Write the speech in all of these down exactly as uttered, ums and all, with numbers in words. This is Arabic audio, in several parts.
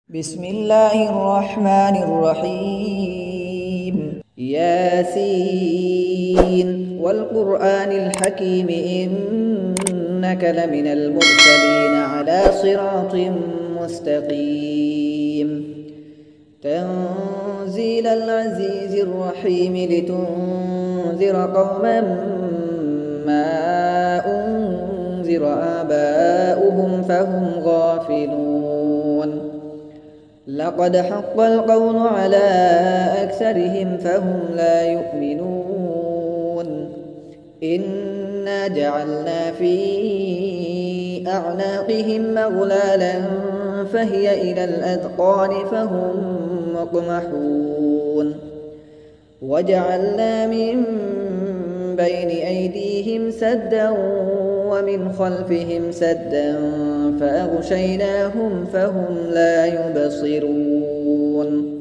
بسم الله الرحمن الرحيم ياسين والقرآن الحكيم إنك لمن المرسلين على صراط مستقيم تنزيل العزيز الرحيم لتنذر قوما ما أنذر آباؤهم فهم غافلون لقد حق القول على أكثرهم فهم لا يؤمنون إنا جعلنا في أعناقهم أغلالا فهي إلى الأذقان فهم مقمحون وجعلنا من بين أيديهم سدا ومن خلفهم سدا فأغشيناهم فهم لا يبصرون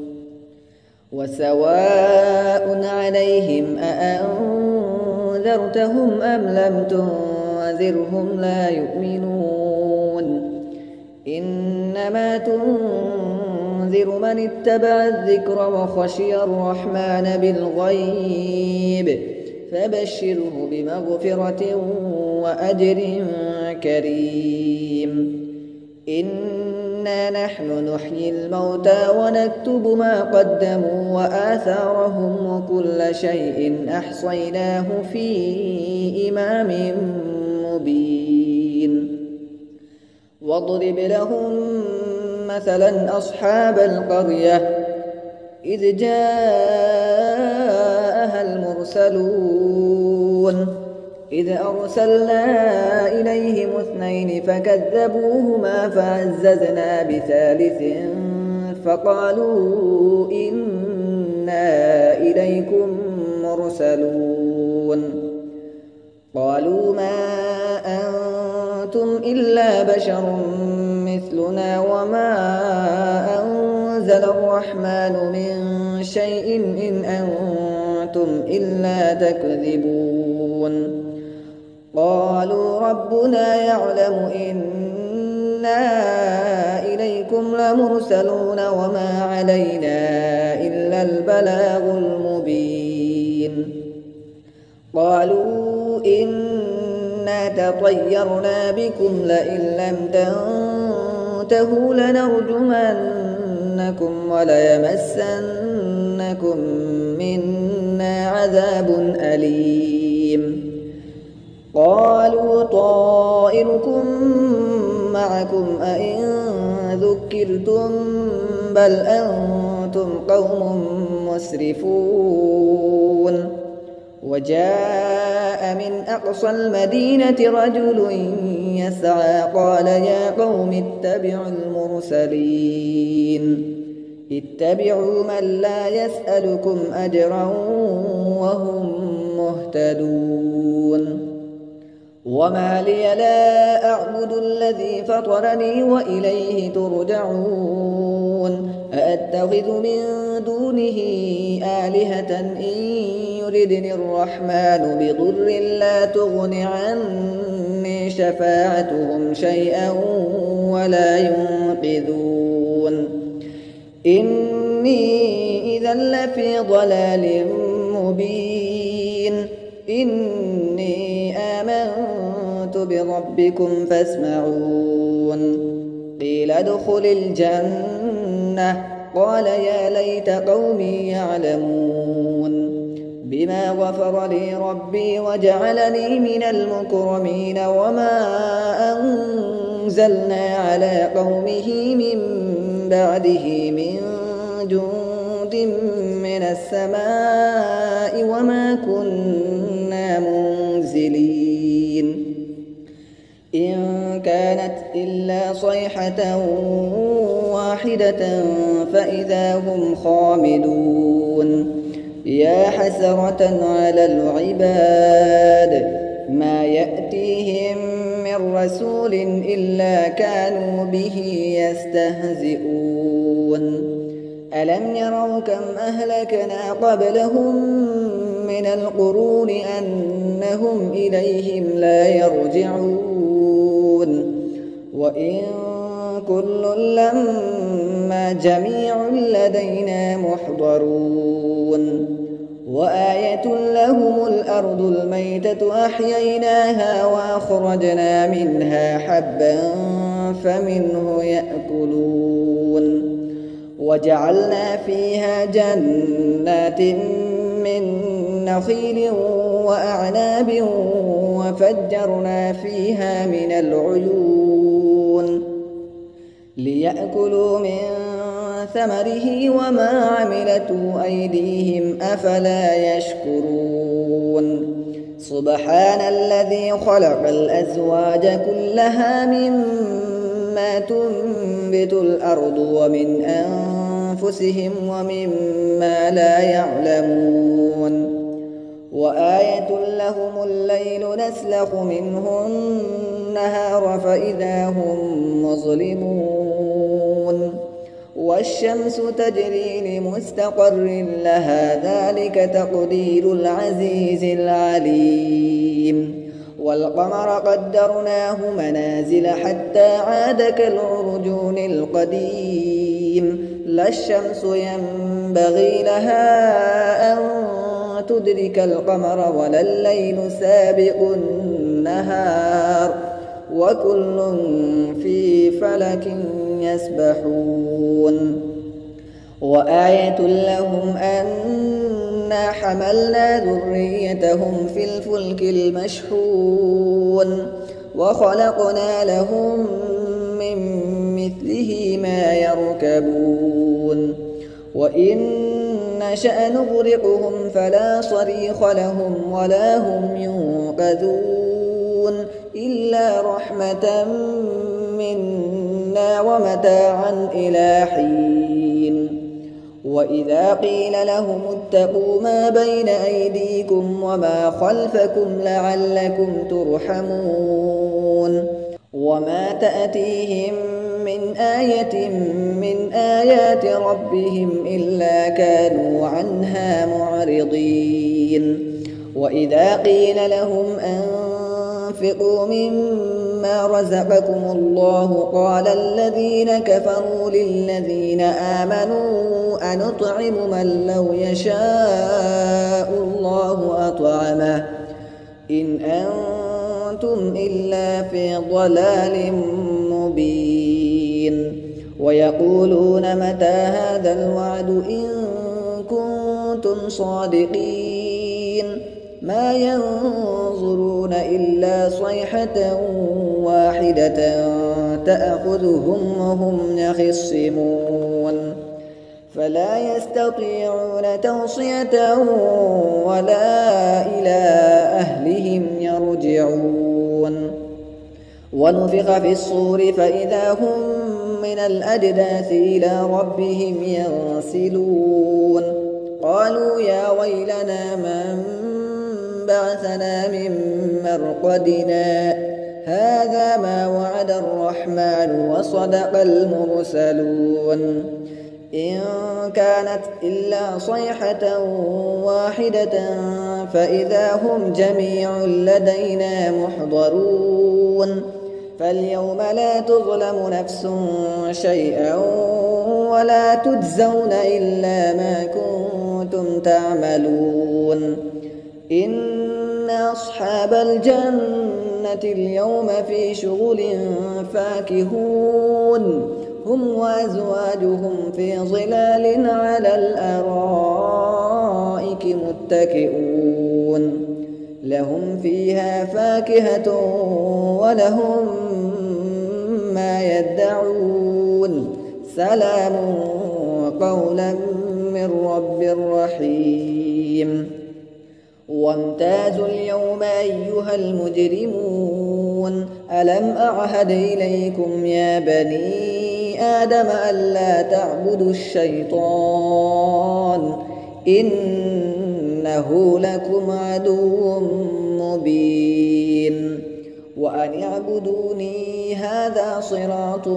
وسواء عليهم أأنذرتهم أم لم تنذرهم لا يؤمنون إنما تنذر من اتبع الذكر وخشي الرحمن بالغيب فبشره بمغفرة وأجر كريم إنا نحن نحيي الموتى ونكتب ما قدموا وآثارهم وكل شيء أحصيناه في إمام مبين واضرب لهم مثلا أصحاب القرية إذ جاءها المرسلون إذ أرسلنا إليهم اثنين فكذبوهما فعززنا بثالث فقالوا إنا إليكم مرسلون قالوا ما أنتم إلا بشر مثلنا وما أنزل الرحمن من شيء إن أنتم إلا تكذبون قالوا ربنا يعلم إنا إليكم لمرسلون وما علينا إلا البلاغ المبين قالوا إنا تطيرنا بكم لئن لم تنتهوا لنرجمنكم وليمسنكم منا عذاب أليم قالوا طائركم معكم أئن ذكرتم بل أنتم قوم مسرفون وجاء من أقصى المدينة رجل يسعى قال يا قوم اتبعوا المرسلين اتبعوا من لا يسألكم أجرا وهم مهتدون وما لي لا أعبد الذي فطرني وإليه ترجعون أأتخذ من دونه آلهة إن يردني الرحمن بضر لا تغن عني شفاعتهم شيئا ولا ينقذون إني إذا لفي ضلال مبين إني آمنت بربكم فاسمعون قيل ادخل الجنة قال يا ليت قومي يعلمون بما غفر لي ربي وجعلني من المكرمين وما أنزلنا على قومه من بعده من جند من السماء وما كنا منزلين إن كانت إلا صيحة واحدة فإذا هم خامدون يا حسرة على العباد ما يأتيهم من رسول إلا كانوا به يستهزئون ألم يروا كم أهلكنا قبلهم من القرون أنهم إليهم لا يرجعون وإن كل لما جميع لدينا محضرون وآية لهم الأرض الميتة أحييناها وأخرجنا منها حبا فمنه يأكلون وجعلنا فيها جنات من نخيل وأعناب وفجرنا فيها من العيون ليأكلوا من ثمره وما عملته أيديهم أفلا يشكرون سبحان الذي خلق الأزواج كلها مما تنبت الأرض ومن أنفسهم ومما لا يعلمون وآية لهم الليل نسلخ منه النهار فإذا هم مظلمون والشمس تجري لمستقر لها ذلك تقدير العزيز العليم والقمر قدرناه منازل حتى عاد كالعرجون القديم لا الشمس ينبغي لها أن تدرك القمر ولا الليل سابق النهار وكل في فلك يسبحون وآية لهم أنا حملنا ذريتهم في الفلك المشحون وخلقنا لهم من مثله ما يركبون وإن نشأ نغرقهم فلا صريخ لهم ولا هم ينقذون إلا رحمة منا ومتاعا إلى حين وإذا قيل لهم اتقوا ما بين أيديكم وما خلفكم لعلكم ترحمون وما تأتيهم من آية من آيات ربهم إلا كانوا عنها معرضين وإذا قيل لهم أنفقوا مما رزقكم الله قال الذين كفروا للذين آمنوا أنطعم من لو يشاء الله أطعمه إن أنتم إلا في ضلال مبين ويقولون متى هذا الوعد إن كنتم صادقين ما ينظرون إلا صيحة واحدة تأخذهم وهم يخصمون فلا يستطيعون توصية ولا إلى أهلهم يرجعون ونفخ في الصور فإذا هم من الأجداث إلى ربهم ينسلون قالوا يا ويلنا من بعثنا من مرقدنا هذا ما وعد الرحمن وصدق المرسلون إن كانت إلا صيحة واحدة فإذا هم جميع لدينا محضرون فاليوم لا تظلم نفس شيئا ولا تجزون إلا ما كنتم تعملون إن أصحاب الجنة اليوم في شغل فاكهون هم وأزواجهم في ظلال على الأرائك متكئون لهم فيها فاكهة ولهم ما يدعون سلام قولا من رب رحيم وامتازوا اليوم أيها المجرمون ألم أعهد إليكم يا بني آدم ألا تعبدوا الشيطان إنه لكم عدو مبين وأن اعبدوني هذا صراط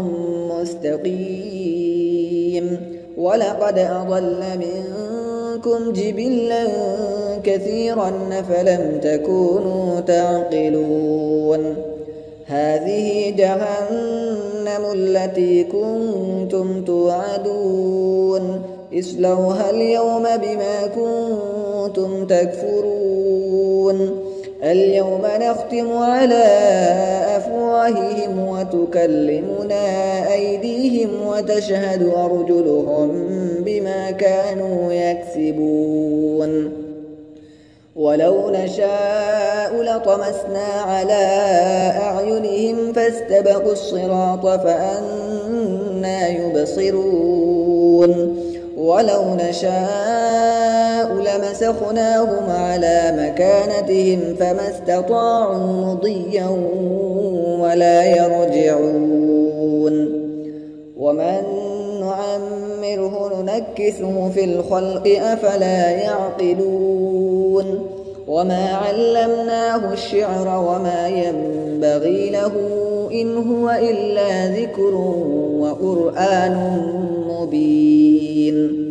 مستقيم ولقد أضل منكم جبلا كثيرا فلم تكونوا تعقلون هذه جهنم التي كنتم توعدون اصلوها اليوم بما كنتم تكفرون اليوم نختم على أفواههم وتكلمنا أيديهم وتشهد أرجلهم بما كانوا يكسبون ولو نشاء لطمسنا على أعينهم فاستبقوا الصراط فأنى يبصرون ولو نشاء لمسخناهم على مكانتهم فما استطاعوا مضيا ولا يرجعون ومن نعمره ننكسه في الخلق أفلا يعقلون وما علمناه الشعر وما ينبغي له إن هو إلا ذكر وقرآن مبين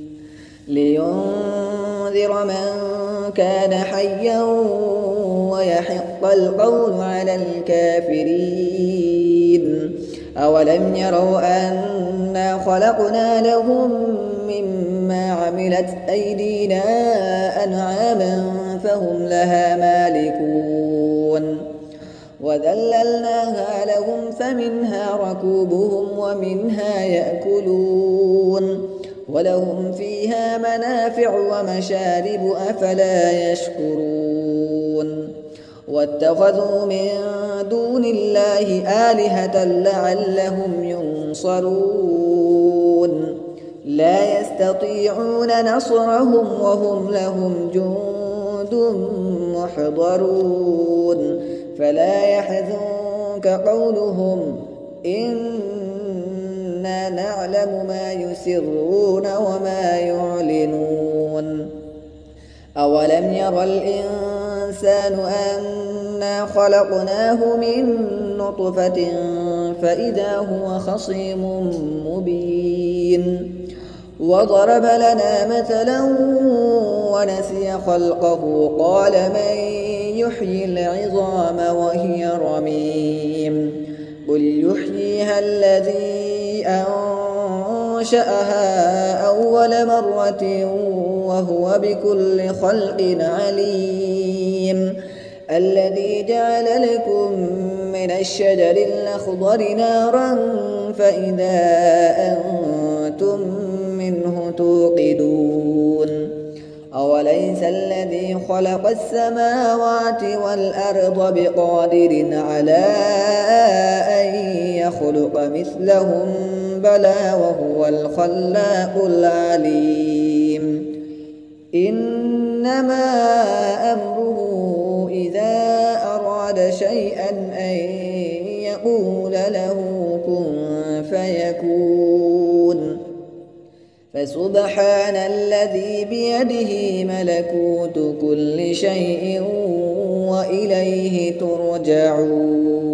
لينذر من كان حيا ويحق القول على الكافرين أولم يروا أنا خلقنا لهم مما عملت أيدينا أنعاما فهم لها مالكون وذللناها لهم فمنها ركوبهم ومنها يأكلون ولهم فيها منافع ومشارب أفلا يشكرون واتخذوا من دون الله آلهة لعلهم ينصرون لا يستطيعون نصرهم وهم لهم جند محضرون فلا يحزنك قولهم إنا نعلم ما يسرون وما يعلنون أولم ير الإنسان أنا خلقناه من نطفة فإذا هو خصيم مبين وضرب لنا مثلا ونسي خلقه قال من يحيي العظام وهي رميم قل يحييها الذي أنشأها أول مرة وهو بكل خلق عليم الذي جعل لكم من الشجر الأخضر نارا فإذا أنتم منه توقدون أوليس الذي خلق السماوات والأرض بقادر على أن يخلق مثلهم بلى وهو الخلاق العليم إنما أمره إذا أراد شيئا أن يقول له كن فيكون فسبحان الذي بيده ملكوت كل شيء وإليه ترجعون.